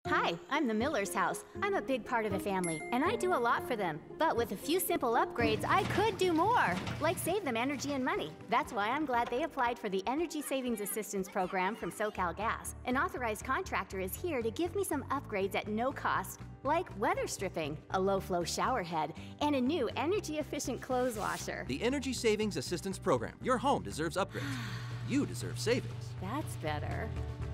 Hi, I'm the Miller's house. I'm a big part of the family, and I do a lot for them. But with a few simple upgrades, I could do more, like save them energy and money. That's why I'm glad they applied for the Energy Savings Assistance Program from SoCal Gas. An authorized contractor is here to give me some upgrades at no cost, like weather stripping, a low-flow shower head, and a new energy-efficient clothes washer. The Energy Savings Assistance Program. Your home deserves upgrades. You deserve savings. That's better.